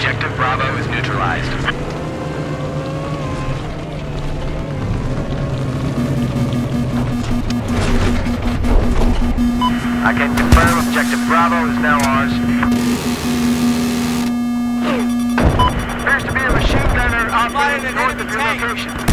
Objective Bravo is neutralized. I can confirm Objective Bravo is now ours. Appears to be a machine gunner operating north of your location.